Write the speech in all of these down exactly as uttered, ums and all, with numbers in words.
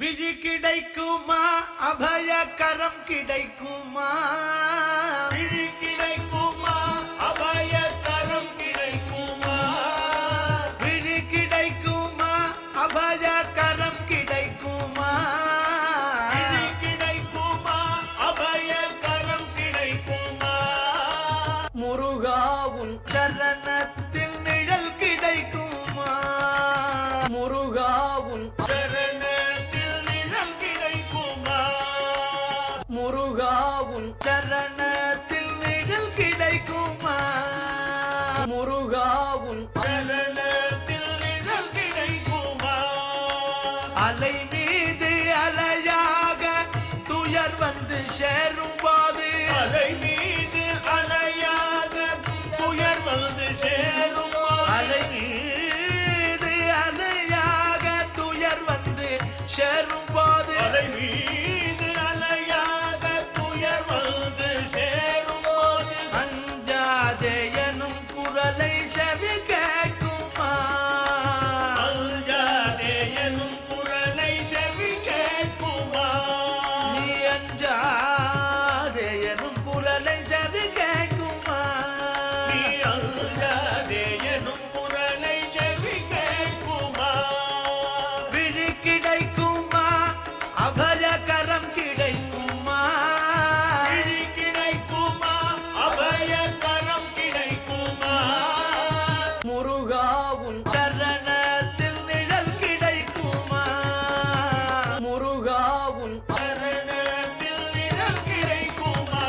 விழி கிடைக்குமா அபயகரம் கிடைக்குமா விழி கிடைக்குமா அபயகரம் கிடைக்குமா விழி கிடைக்குமா அபயகரம் கிடைக்குமா விழி கிடைக்குமா அபயகரம் கிடைக்குமா முருகாவும் சரணத்தில் நிழல் கிடைக்குமா முருகாவும் முருகாவும் சரணத்தில் நிழல் கிடைக்குமா முருகாவும் சரணத்தில் நிழல் கிடைக்குமா அலை மீது அலையாக துயர் வந்து சேரும் போது அலை மீது அலையாக துயர் வந்து சேரும் அலை மீது அலையாக துயர் வந்து சேரும் போது அலை மீது அலையாக துயர் வந்து சேரும் போது அஞ்சாதே எனும் குரலை செவி கேட்குமா அஞ்சாதே எனும் குரலை செவி கேட்குமா நீ அஞ்சாதே எனும் குரலை செவி கேட்குமா நீ அஞ்சாதே எனும் குரலை செவி கேட்குமா விழி கிடைக்குமா அபயகரம் கிடைக்குமா விழி கிடைக்குமா அபயகரம் கிடைக்குமா முருகாவும் சரணத்தில் நிழல் கிடைக்குமா முருகாவும் சரணத்தில் நிழல் கிடைக்குமா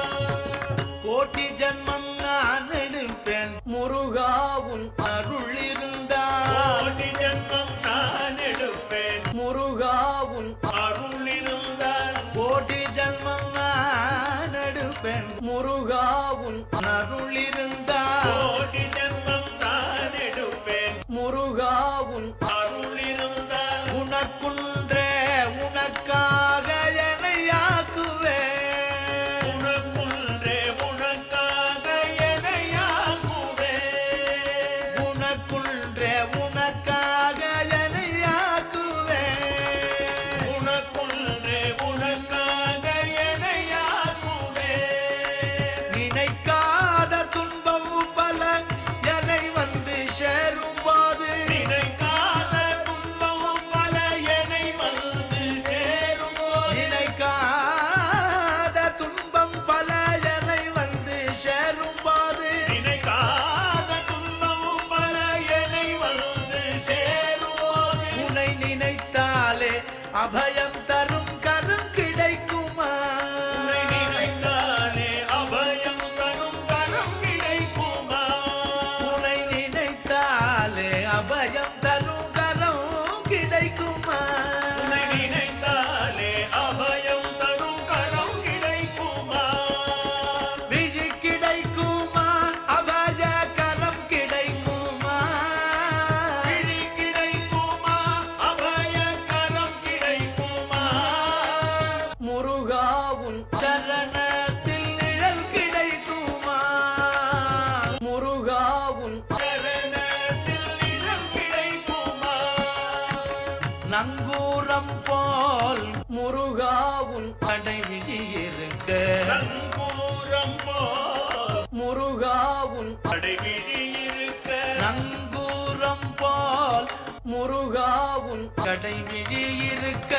கோட்டி ஜன்மம் நான் எடுப்பேன் முருகாவும் அருள் இருந்தால் கோடி ஜன்மம் நான் எடுப்பேன் முருகாவும் அருள் இருந்தால் கோட்டி ஜன்மம் நான் எடுப்பேன் முருகாவும் அருள் இருந்தால் கோடி ஜன்மம் நான் எடுப்பேன் முருகாவும் அருள் இருந்தால் உனக்குன்றே உனக்காக என்னையாக்குவேன் உனக்குன்றே உனக்காக எனையாக்குவேன் உனக்குன்றே உனக்காக என்னையாக்குவேன் உனக்குன்றே உனக்காக எனையாக்குவேன் நினைக்காத துன்பம் பல என்னை வந்து சேரும் போது நினைக்காத துன்பம் பல என்னை வந்து சேரும் போது நினைக்காத துன்பம் பல என்னை வந்து சேரும் போது நினைக்காத துன்பம் பல என்னை வந்து சேரும் போது உன்னை நினைத்தாலே அபயம் தரும் கரும் கிடைக்குமா உன்னை நினைத்தாலே அபயம் தரும் கரம் கிடைக்குமா உன்னை நினைத்தாலே அபயம் தரும் கரம் கிடைக்குமா உன்னை நினைத்தாலே அபயம் தரும் கரம் கிடைக்குமா விழி கிடைக்குமா அபய கரம் கிடைக்குமா விழி கிடைக்குமா அபய கரம் கிடைக்குமா முருகாவும் சரணத்தில் நிழல் கிடைக்குமா முருகாவும் சரணத்தில் நிழல் கிடைக்குமா நங்கூரம் போல் முருகாவும் கடை விழி இருக்க நங்கூரம் போல் முருகாவும் அடைவிழி இருக்க நங்கூரம் போல் முருகாவும் கடை விழி இருக்க